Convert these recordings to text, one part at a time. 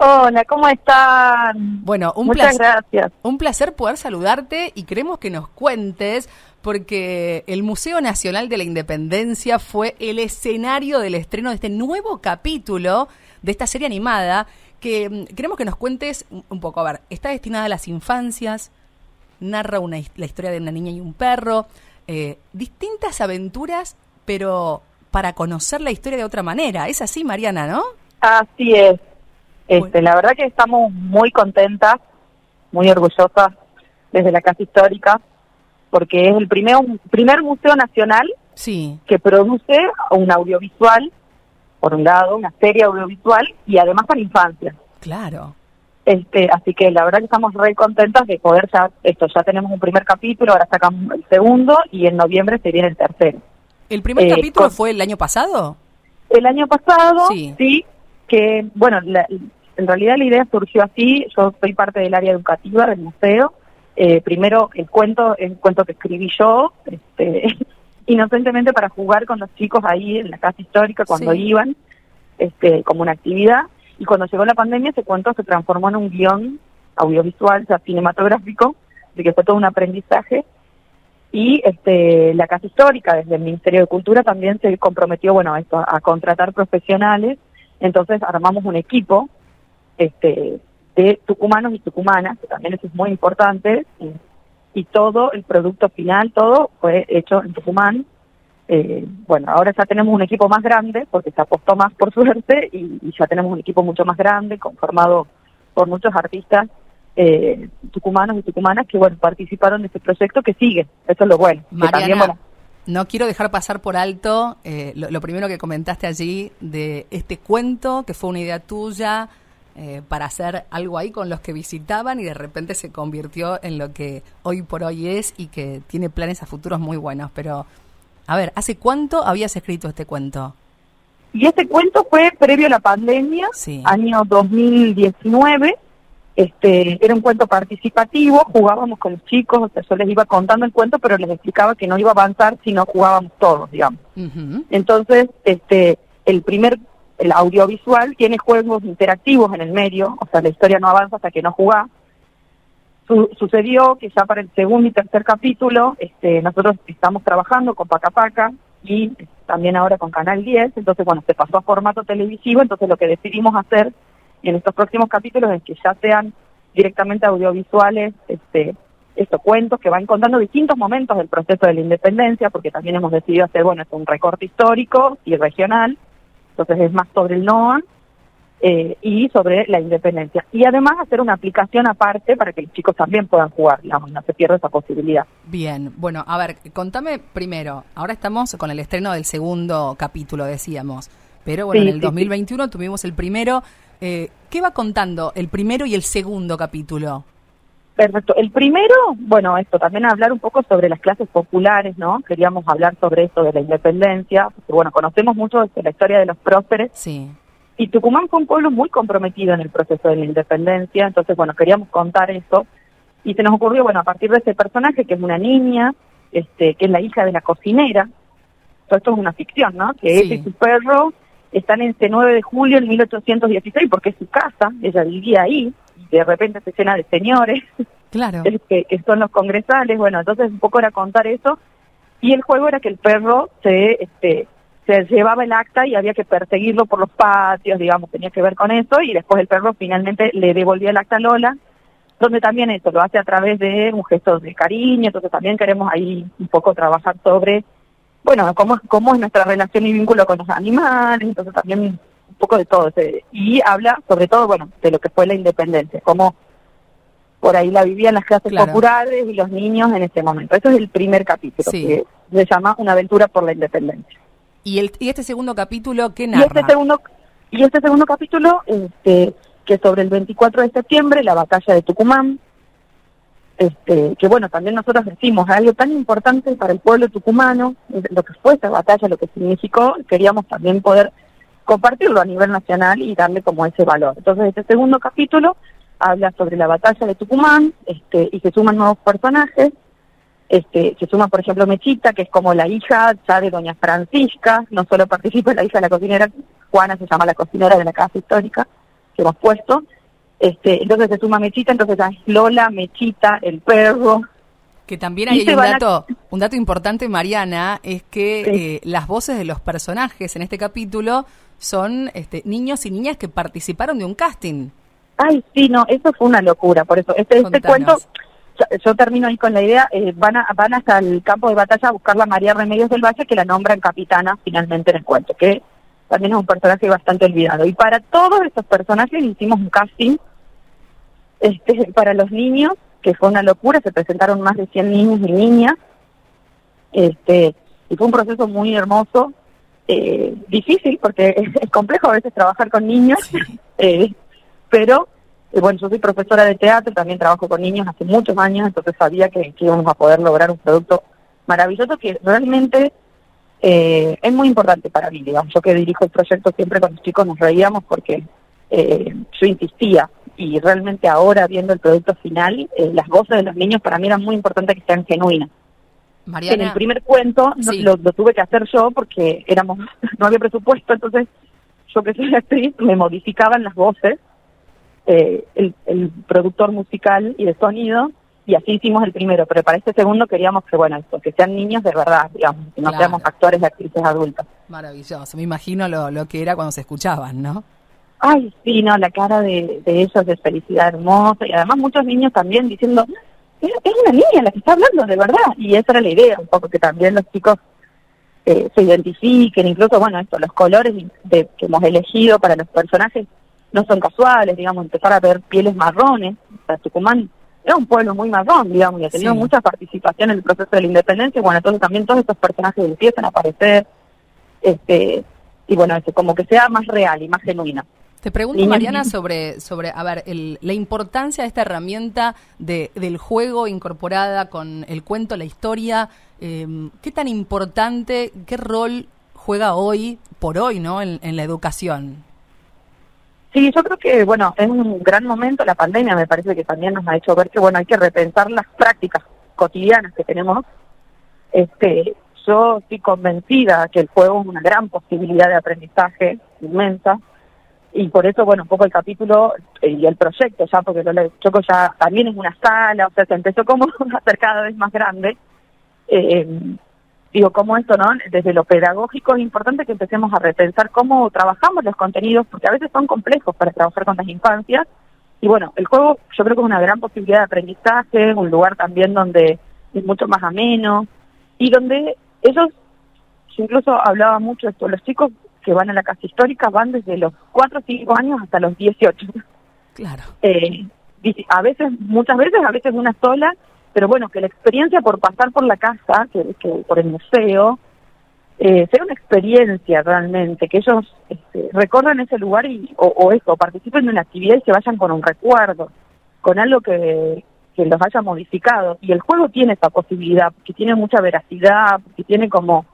Hola, ¿cómo están? Bueno, Muchas gracias. Un placer poder saludarte y queremos que nos cuentes, porque el Museo Nacional de la Independencia fue el escenario del estreno de este nuevo capítulo de esta serie animada que queremos que nos cuentes un poco. A ver, está destinada a las infancias, narra la historia de una niña y un perro, distintas aventuras, pero para conocer la historia de otra manera. Es así, Mariana, ¿no? Así es. La verdad que estamos muy contentas, muy orgullosas desde la Casa Histórica, porque es el primer museo nacional que produce un audiovisual, por un lado, una serie audiovisual, y además para infancia. Claro. Así que la verdad que estamos re contentas de poder ya tenemos un primer capítulo, ahora sacamos el segundo, y en noviembre se viene el tercero. ¿El primer capítulo fue el año pasado? El año pasado, sí, que, bueno, en realidad la idea surgió así. Yo soy parte del área educativa del museo. Primero el cuento que escribí yo, inocentemente para jugar con los chicos ahí en la Casa Histórica cuando iban, como una actividad. Y cuando llegó la pandemia, ese cuento se transformó en un guión audiovisual, o sea, cinematográfico, de que fue todo un aprendizaje. Y la Casa Histórica, desde el Ministerio de Cultura, también se comprometió, a contratar profesionales. Entonces armamos un equipo de tucumanos y tucumanas, que también eso es muy importante, y todo el producto final, todo fue hecho en Tucumán. Ahora ya tenemos un equipo más grande, porque se apostó más por suerte, y ya tenemos un equipo mucho más grande, conformado por muchos artistas tucumanos y tucumanas que participaron de este proyecto que sigue. Eso es lo bueno. Mariana, también, no quiero dejar pasar por alto lo primero que comentaste allí de este cuento, que fue una idea tuya para hacer algo ahí con los que visitaban, y de repente se convirtió en lo que hoy por hoy es, y que tiene planes a futuros muy buenos. Pero, a ver, ¿hace cuánto habías escrito este cuento? Y este cuento fue previo a la pandemia, año 2019. Era un cuento participativo, jugábamos con los chicos, o sea, yo les iba contando el cuento, pero les explicaba que no iba a avanzar si no jugábamos todos, digamos. Entonces, el audiovisual tiene juegos interactivos en el medio, o sea, la historia no avanza hasta que no jugás. Sucedió que ya para el segundo y tercer capítulo, nosotros estamos trabajando con Paca Paca y también ahora con Canal 10, entonces, se pasó a formato televisivo. Entonces lo que decidimos hacer en estos próximos capítulos es que ya sean directamente audiovisuales, estos cuentos que van contando distintos momentos del proceso de la independencia, porque también hemos decidido hacer, es un recorte histórico y regional, entonces es más sobre el NOA y sobre la independencia. Y además hacer una aplicación aparte para que los chicos también puedan jugar, no se pierda esa posibilidad. Bien, bueno, a ver, contame primero, ahora estamos con el estreno del segundo capítulo, decíamos, pero en el 2021 tuvimos el primero. ¿Qué va contando el primero y el segundo capítulo? Perfecto. El primero, también hablar un poco sobre las clases populares, ¿no? Queríamos hablar sobre esto de la independencia, porque conocemos mucho de la historia de los próceres. Sí. Y Tucumán fue un pueblo muy comprometido en el proceso de la independencia, entonces, queríamos contar eso. Y se nos ocurrió, a partir de ese personaje, que es una niña, que es la hija de la cocinera. Todo esto es una ficción, ¿no? Que ella y su perro están en ese 9 de julio de 1816, porque es su casa, ella vivía ahí, y de repente se llena de señores, claro, que son los congresales. Entonces un poco era contar eso, y el juego era que el perro se llevaba el acta y había que perseguirlo por los patios, digamos, tenía que ver con eso, y después el perro finalmente le devolvía el acta a Lola, donde también eso lo hace a través de un gesto de cariño. Entonces también queremos ahí un poco trabajar sobre cómo es nuestra relación y vínculo con los animales. Entonces también un poco de todo. Y habla sobre todo, de lo que fue la independencia, cómo por ahí la vivían las clases populares y los niños en ese momento. Eso es el primer capítulo, que se llama Una aventura por la independencia. ¿Y este segundo capítulo qué narra? Y este segundo capítulo, que sobre el 24 de septiembre, la batalla de Tucumán, que también nosotros decimos algo tan importante para el pueblo tucumano, lo que fue esa batalla, lo que significó. Queríamos también poder compartirlo a nivel nacional y darle como ese valor. Entonces este segundo capítulo habla sobre la batalla de Tucumán, y se suman nuevos personajes. Se suma, por ejemplo, Mechita, que es como la hija ya de doña Francisca. No solo participa la hija de la cocinera, Juana se llama la cocinera de la Casa Histórica, que hemos puesto. Entonces se suma Mechita, entonces es Lola, Mechita, el perro. Que también hay un dato importante, Mariana, es que las voces de los personajes en este capítulo son niños y niñas que participaron de un casting. Ay, sí, no, eso fue una locura, por eso. Este cuento, yo termino ahí con la idea, van hasta el campo de batalla a buscar a María Remedios del Valle, que la nombran capitana finalmente en el cuento, que también es un personaje bastante olvidado. Y para todos estos personajes hicimos un casting para los niños, que fue una locura, se presentaron más de 100 niños y niñas, y fue un proceso muy hermoso, difícil, porque es complejo a veces trabajar con niños, pero bueno, yo soy profesora de teatro, también trabajo con niños hace muchos años, entonces sabía que íbamos a poder lograr un producto maravilloso que realmente es muy importante para mí, digamos. Yo que dirijo el proyecto siempre con los chicos nos reíamos porque yo insistía, y realmente ahora viendo el producto final, las voces de los niños para mí eran muy importantes que sean genuinas. Mariana, en el primer cuento lo tuve que hacer yo porque no había presupuesto, entonces yo que soy actriz me modificaban las voces, el productor musical y de sonido, y así hicimos el primero, pero para este segundo queríamos que sean niños de verdad, digamos, que no seamos actores y actrices adultas. Maravilloso, me imagino lo que era cuando se escuchaban, ¿no? Ay, sí, no, la cara de ellos de felicidad hermosa, y además muchos niños también diciendo, es una niña la que está hablando, de verdad, y esa era la idea, un poco que también los chicos se identifiquen, incluso, bueno, los colores que hemos elegido para los personajes no son casuales, digamos, empezar a ver pieles marrones. O sea, Tucumán era un pueblo muy marrón, digamos, y ha tenido mucha participación en el proceso de la independencia, bueno, entonces también todos estos personajes empiezan a aparecer, y bueno, como que sea más real y más genuina. Te pregunto, Mariana, sobre a ver, la importancia de esta herramienta del juego incorporada con el cuento, la historia. ¿Qué tan importante, qué rol juega hoy por hoy, ¿no? en la educación? Sí, yo creo que, bueno, es un gran momento. La pandemia me parece que también nos ha hecho ver que, bueno, hay que repensar las prácticas cotidianas que tenemos. Yo estoy convencida que el juego es una gran posibilidad de aprendizaje inmensa. Y por eso, bueno, un poco el capítulo y el proyecto ya, porque Choco ya también es una sala, o sea, se empezó como a hacer cada vez más grande. Digo, como esto, ¿no? Desde lo pedagógico es importante que empecemos a repensar cómo trabajamos los contenidos, porque a veces son complejos para trabajar con las infancias. Y bueno, el juego yo creo que es una gran posibilidad de aprendizaje, un lugar también donde es mucho más ameno, y donde ellos, yo incluso hablaba mucho de esto, los chicos que van a la casa histórica van desde los 4 o 5 años hasta los 18. Claro. Muchas veces una sola, pero bueno, que la experiencia por pasar por la casa, que por el museo, sea una experiencia realmente, que ellos recorran ese lugar o participen de una actividad y se vayan con un recuerdo, con algo que los haya modificado. Y el juego tiene esa posibilidad, que tiene mucha veracidad, que tiene como...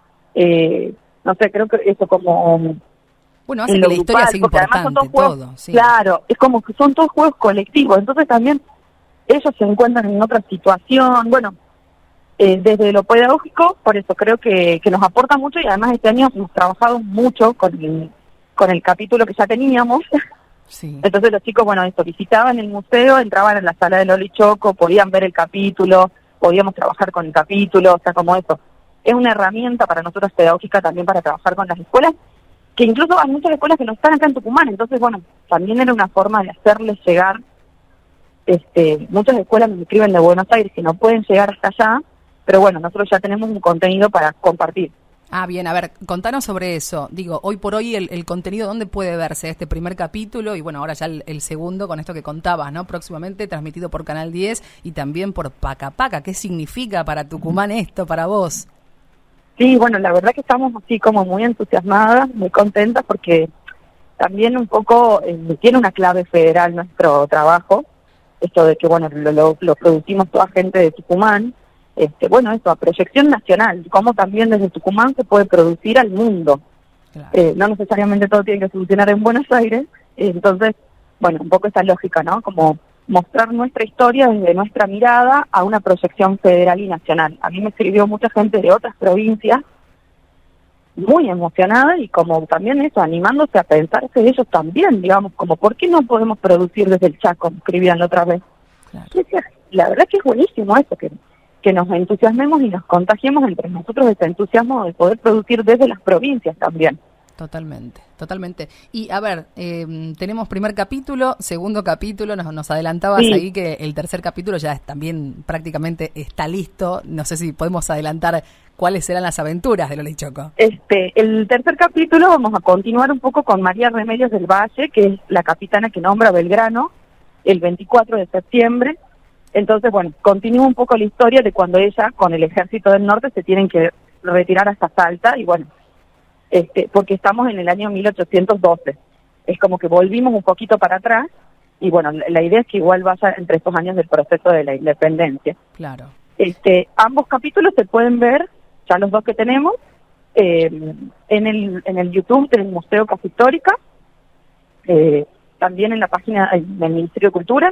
no sé, creo que eso como... Bueno, hace que la historia sea importante, todo. Sí. Claro, es como que son todos juegos colectivos, entonces también ellos se encuentran en otra situación. Bueno, desde lo pedagógico, por eso creo que nos aporta mucho, y además este año hemos trabajado mucho con el capítulo que ya teníamos. Sí. Entonces los chicos, bueno, visitaban el museo, entraban en la sala de Lola y Choco, podían ver el capítulo, podíamos trabajar con el capítulo, o sea, como eso. Es una herramienta para nosotros pedagógica también para trabajar con las escuelas, que incluso hay muchas escuelas que no están acá en Tucumán, entonces bueno, también era una forma de hacerles llegar, muchas escuelas me escriben de Buenos Aires que no pueden llegar hasta allá, pero bueno, nosotros ya tenemos un contenido para compartir. Ah, bien, a ver, contanos sobre eso. Digo, hoy por hoy el contenido, ¿dónde puede verse este primer capítulo? Y bueno, ahora ya el segundo con esto que contabas, ¿no? Próximamente transmitido por Canal 10 y también por Paca Paca. ¿Qué significa para Tucumán esto, para vos? Sí, bueno, la verdad que estamos así como muy entusiasmadas, muy contentas, porque también un poco tiene una clave federal nuestro trabajo, esto de que, bueno, lo producimos toda gente de Tucumán, bueno, eso, a proyección nacional, cómo también desde Tucumán se puede producir al mundo. Claro. No necesariamente todo tiene que solucionar en Buenos Aires, entonces, bueno, un poco esa lógica, ¿no? Como mostrar nuestra historia desde nuestra mirada a una proyección federal y nacional. A mí me escribió mucha gente de otras provincias muy emocionada y como también eso, animándose a pensarse ellos también, digamos, como ¿por qué no podemos producir desde el Chaco? Escribían la otra vez. Claro. La verdad que es buenísimo eso, que nos entusiasmemos y nos contagiemos entre nosotros ese entusiasmo de poder producir desde las provincias también. Totalmente, totalmente. Y a ver, tenemos primer capítulo, segundo capítulo, nos adelantabas ahí que el tercer capítulo ya también prácticamente está listo. No sé si podemos adelantar cuáles serán las aventuras de Lola y Choco. El tercer capítulo vamos a continuar un poco con María Remedios del Valle, que es la capitana que nombra Belgrano el 24 de septiembre. Entonces, bueno, continúa un poco la historia de cuando ella, con el ejército del norte, se tienen que retirar hasta Salta y bueno, porque estamos en el año 1812. Es como que volvimos un poquito para atrás y bueno, la idea es que igual vaya entre estos años del proceso de la independencia. Claro. Ambos capítulos se pueden ver, ya los dos que tenemos, en el YouTube del Museo Casa Histórica, también en la página del Ministerio de Cultura,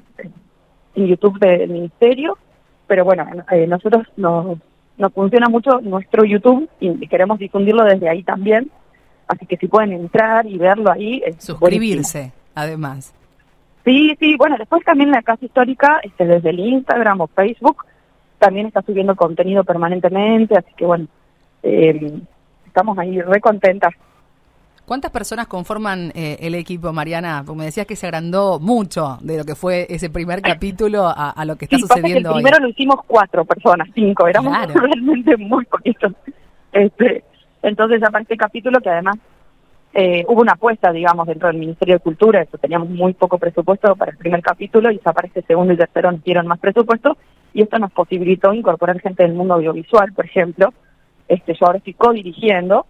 en YouTube del Ministerio, pero bueno, nosotros nos funciona mucho nuestro YouTube y queremos difundirlo desde ahí también, así que si pueden entrar y verlo ahí. Suscribirse, buenísimo. Además. Sí, bueno, después también la Casa Histórica, desde el Instagram o Facebook, también está subiendo contenido permanentemente, así que bueno, estamos ahí re contentas. ¿Cuántas personas conforman el equipo, Mariana? Porque me decías que se agrandó mucho de lo que fue ese primer capítulo a lo que está sucediendo hoy. El primero lo hicimos 4 personas, 5, éramos realmente muy poquitos. Entonces ya para este capítulo, que además hubo una apuesta, digamos, dentro del Ministerio de Cultura, eso teníamos muy poco presupuesto para el primer capítulo, y ya para este segundo y tercero nos dieron más presupuesto, y esto nos posibilitó incorporar gente del mundo audiovisual, por ejemplo. Yo ahora estoy co-dirigiendo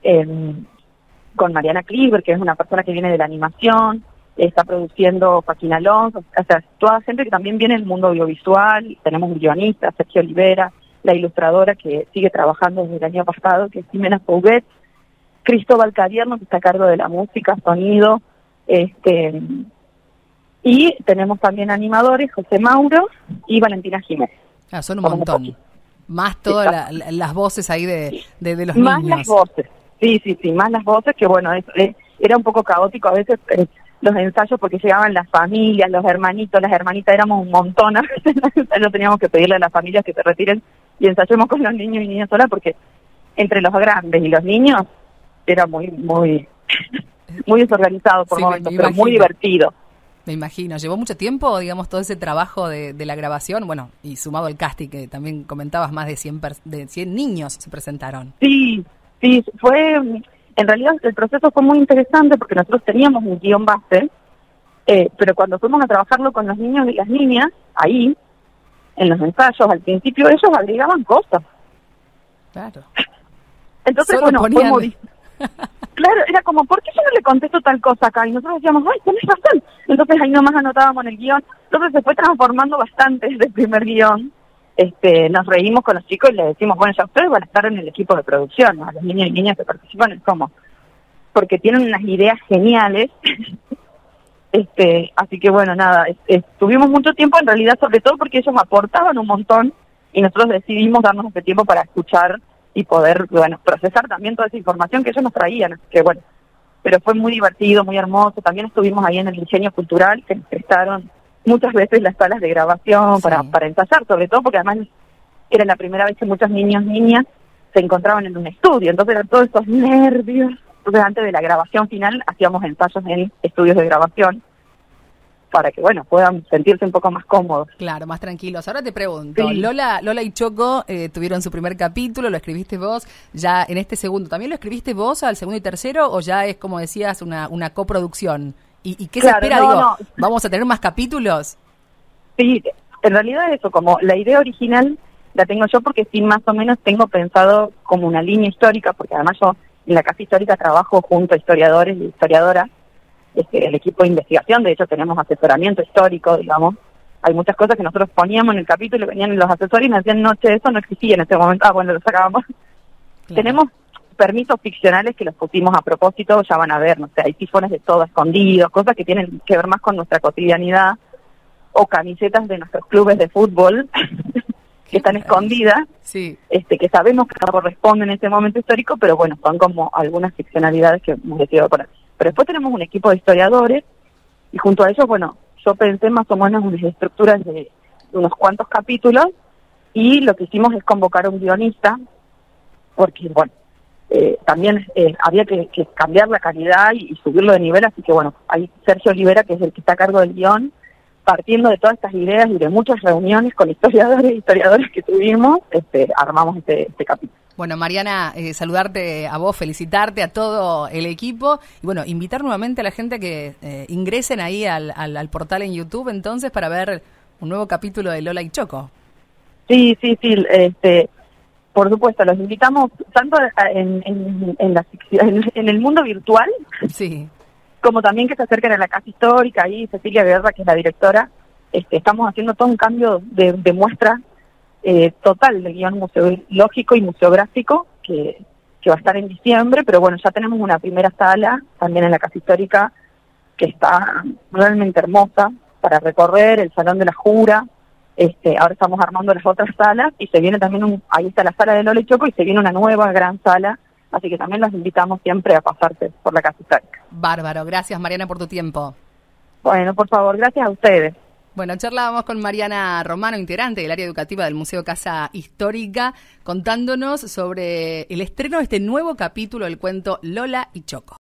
con Mariana Kliber, que es una persona que viene de la animación, está produciendo Joaquín Alonso, o sea, toda gente que también viene del mundo audiovisual. Tenemos un guionista, Sergio Olivera, la ilustradora que sigue trabajando desde el año pasado, que es Jimena Pouguet, Cristóbal Cadierno, que está a cargo de la música, sonido, y tenemos también animadores, José Mauro y Valentina Jiménez. Son un montón. Más todas las voces ahí de los más niños. Más las voces. Sí, más las voces, que bueno, era un poco caótico a veces los ensayos porque llegaban las familias, los hermanitos, las hermanitas, éramos un montón, a veces no teníamos que pedirle a las familias que se retiren y ensayemos con los niños y niñas solas, porque entre los grandes y los niños era muy desorganizado por momentos, pero muy divertido. Me imagino. ¿Llevó mucho tiempo, digamos, todo ese trabajo de la grabación? Bueno, y sumado al casting, que también comentabas, más de 100 niños se presentaron. Sí, fue, en realidad el proceso fue muy interesante porque nosotros teníamos un guión base, pero cuando fuimos a trabajarlo con los niños y las niñas, ahí, en los ensayos, al principio ellos agregaban cosas. Claro. Entonces, solo bueno, ponían... Claro, era como, ¿por qué yo no le contesto tal cosa acá? Y nosotros decíamos, ¡ay, tenés razón! Entonces ahí nomás anotábamos en el guión. Entonces se fue transformando bastante desde el primer guión. Nos reímos con los chicos y les decimos, bueno, ya ustedes van a estar en el equipo de producción, ¿no? A los niños y niñas que participan, es como, porque tienen unas ideas geniales. Así que bueno, nada, tuvimos mucho tiempo en realidad, sobre todo porque ellos aportaban un montón y nosotros decidimos darnos ese tiempo para escuchar y poder, bueno, procesar también toda esa información que ellos nos traían, así que bueno, pero fue muy divertido, muy hermoso. También estuvimos ahí en el diseño cultural, que nos prestaron muchas veces las salas de grabación para ensayar, sobre todo porque además era la primera vez que muchos niños y niñas se encontraban en un estudio, entonces eran todos estos nervios. Entonces antes de la grabación final hacíamos ensayos en estudios de grabación para que, bueno, puedan sentirse un poco más cómodos. Claro, más tranquilos. Ahora te pregunto, Lola y Choco tuvieron su primer capítulo, lo escribiste vos, ya en este segundo, ¿también lo escribiste vos al segundo y tercero o ya es, como decías, una coproducción? ¿Y qué se espera? ¿Vamos a tener más capítulos? Sí, en realidad eso, como la idea original la tengo yo porque sí, más o menos tengo pensado como una línea histórica, porque además yo en la Casa Histórica trabajo junto a historiadores y historiadoras, el equipo de investigación. De hecho tenemos asesoramiento histórico, digamos. Hay muchas cosas que nosotros poníamos en el capítulo y venían los asesores y nos decían, no, eso no existía en ese momento. Bueno, lo sacábamos. Claro. Tenemos permisos ficcionales que los pusimos a propósito, ya van a ver, no sé, hay tifones de todo escondidos, cosas que tienen que ver más con nuestra cotidianidad, o camisetas de nuestros clubes de fútbol, que están escondidas, que sabemos que no corresponden en ese momento histórico, pero bueno, son como algunas ficcionalidades que hemos decidido poner. Pero después tenemos un equipo de historiadores, y junto a ellos, bueno, yo pensé más o menos unas estructuras de unos cuantos capítulos, y lo que hicimos es convocar a un guionista, porque, bueno, también había que cambiar la calidad y subirlo de nivel, así que, bueno, hay Sergio Olivera, que es el que está a cargo del guión, partiendo de todas estas ideas y de muchas reuniones con historiadores y historiadoras que tuvimos, armamos este capítulo. Bueno, Mariana, saludarte a vos, felicitarte a todo el equipo y bueno, invitar nuevamente a la gente a que ingresen ahí al portal en YouTube entonces para ver un nuevo capítulo de Lola y Choco. Sí, por supuesto, los invitamos tanto en el mundo virtual, como también que se acerquen a la Casa Histórica. Ahí Cecilia Guerra, que es la directora, estamos haciendo todo un cambio de muestra total de guión museológico y museográfico que va a estar en diciembre, pero bueno, ya tenemos una primera sala también en la Casa Histórica que está realmente hermosa para recorrer, el Salón de la Jura. Ahora estamos armando las otras salas y se viene también ahí está la sala de Lola y Choco y se viene una nueva gran sala, así que también los invitamos siempre a pasarse por la Casa Histórica. Bárbaro, gracias Mariana por tu tiempo. Bueno, por favor, gracias a ustedes. Bueno, charlábamos con Mariana Romano, integrante del área educativa del Museo Casa Histórica, contándonos sobre el estreno de este nuevo capítulo del cuento Lola y Choco.